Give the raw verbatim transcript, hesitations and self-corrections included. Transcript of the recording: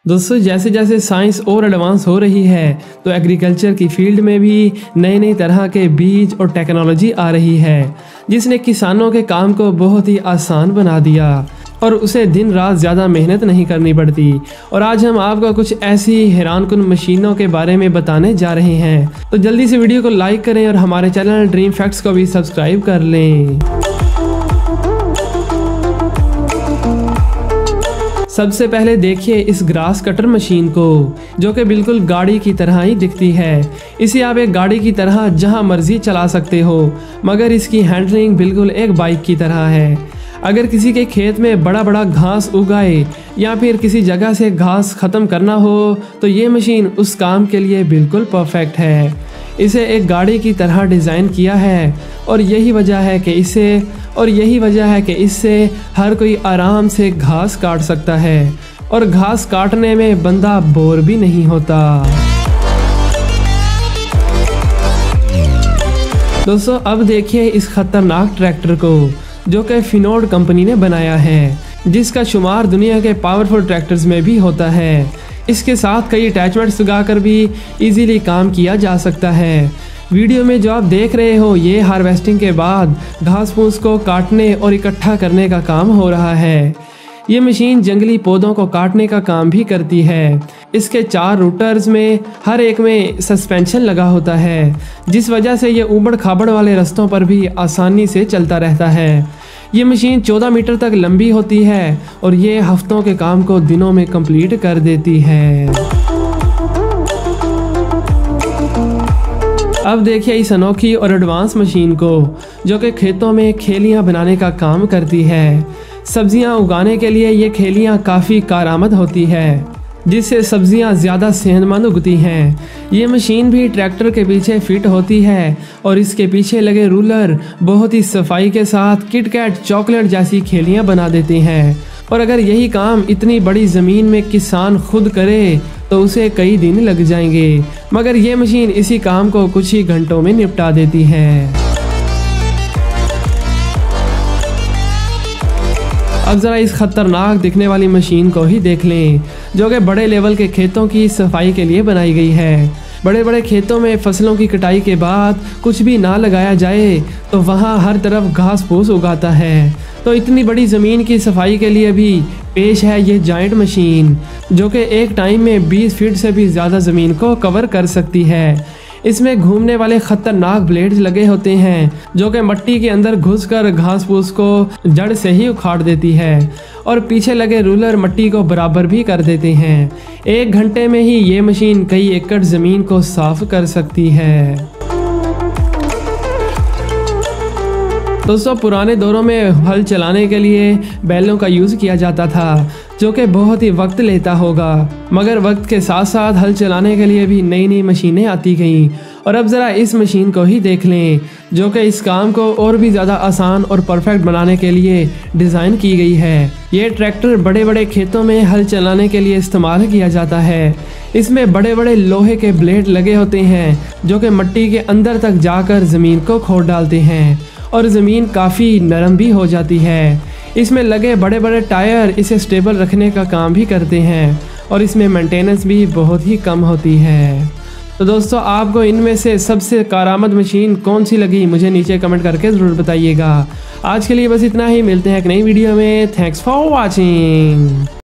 दोस्तों जैसे जैसे साइंस और एडवांस हो रही है तो एग्रीकल्चर की फील्ड में भी नए नए तरह के बीज और टेक्नोलॉजी आ रही है जिसने किसानों के काम को बहुत ही आसान बना दिया और उसे दिन रात ज़्यादा मेहनत नहीं करनी पड़ती। और आज हम आपको कुछ ऐसी हैरानकुन मशीनों के बारे में बताने जा रहे हैं, तो जल्दी से वीडियो को लाइक करें और हमारे चैनल ड्रीम फैक्ट्स को भी सब्सक्राइब कर लें। सबसे पहले देखिए इस ग्रास कटर मशीन को, जो कि बिल्कुल गाड़ी की तरह ही दिखती है। इसे आप एक गाड़ी की तरह जहां मर्जी चला सकते हो, मगर इसकी हैंडलिंग बिल्कुल एक बाइक की तरह है। अगर किसी के खेत में बड़ा बड़ा घास उगाए या फिर किसी जगह से घास ख़त्म करना हो तो ये मशीन उस काम के लिए बिल्कुल परफेक्ट है। इसे एक गाड़ी की तरह डिज़ाइन किया है और यही वजह है कि इसे और यही वजह है कि इससे हर कोई आराम से घास काट सकता है और घास काटने में बंदा बोर भी नहीं होता। दोस्तों अब देखिए इस खतरनाक ट्रैक्टर को, जो कि फिनोर्ड कंपनी ने बनाया है, जिसका शुमार दुनिया के पावरफुल ट्रैक्टर्स में भी होता है। इसके साथ कई अटैचमेंट्स लगाकर भी इजीली काम किया जा सकता है। वीडियो में जो आप देख रहे हो ये हार्वेस्टिंग के बाद घास फूस को काटने और इकट्ठा करने का काम हो रहा है। ये मशीन जंगली पौधों को काटने का काम भी करती है। इसके चार रूटर्स में हर एक में सस्पेंशन लगा होता है, जिस वजह से ये ऊबड़ खाबड़ वाले रास्तों पर भी आसानी से चलता रहता है। ये मशीन चौदह मीटर तक लंबी होती है और ये हफ्तों के काम को दिनों में कंप्लीट कर देती है। अब देखिए इस अनोखी और एडवांस मशीन को, जो कि खेतों में खेलियां बनाने का काम करती है। सब्जियां उगाने के लिए ये खेलियां काफ़ी कारआमद होती है, जिससे सब्जियां ज़्यादा सेहतमंद उगती हैं। ये मशीन भी ट्रैक्टर के पीछे फिट होती है और इसके पीछे लगे रूलर बहुत ही सफाई के साथ किटकैट चॉकलेट जैसी खेलियां बना देते हैं। और अगर यही काम इतनी बड़ी ज़मीन में किसान खुद करे तो उसे कई दिन लग जाएंगे, मगर ये मशीन इसी काम को कुछ ही घंटों में निपटा देती है। अब ज़रा इस खतरनाक दिखने वाली मशीन को ही देख लें, जो कि बड़े लेवल के खेतों की सफाई के लिए बनाई गई है। बड़े बड़े खेतों में फसलों की कटाई के बाद कुछ भी ना लगाया जाए तो वहाँ हर तरफ घास फूस उगाता है। तो इतनी बड़ी ज़मीन की सफाई के लिए भी पेश है ये जायंट मशीन, जो कि एक टाइम में बीस फीट से भी ज़्यादा ज़मीन को कवर कर सकती है। इसमें घूमने वाले खतरनाक ब्लेड्स लगे होते हैं, जो कि मिट्टी के अंदर घुसकर घास फूस को जड़ से ही उखाड़ देती है और पीछे लगे रूलर मिट्टी को बराबर भी कर देते हैं। एक घंटे में ही ये मशीन कई एकड़ ज़मीन को साफ कर सकती है। दोस्तों पुराने दौरों में हल चलाने के लिए बैलों का यूज़ किया जाता था, जो कि बहुत ही वक्त लेता होगा, मगर वक्त के साथ साथ हल चलाने के लिए भी नई नई मशीनें आती गईं। और अब ज़रा इस मशीन को ही देख लें, जो कि इस काम को और भी ज़्यादा आसान और परफेक्ट बनाने के लिए डिज़ाइन की गई है। ये ट्रैक्टर बड़े बड़े खेतों में हल चलाने के लिए इस्तेमाल किया जाता है। इसमें बड़े बड़े लोहे के ब्लेड लगे होते हैं, जो कि मिट्टी के अंदर तक जाकर ज़मीन को खोद डालते हैं और ज़मीन काफ़ी नरम भी हो जाती है। इसमें लगे बड़े बड़े टायर इसे स्टेबल रखने का काम भी करते हैं और इसमें मेंटेनेंस भी बहुत ही कम होती है। तो दोस्तों आपको इनमें से सबसे कारआमद मशीन कौन सी लगी मुझे नीचे कमेंट करके ज़रूर बताइएगा। आज के लिए बस इतना ही, मिलते हैं एक नई वीडियो में। Thanks for watching.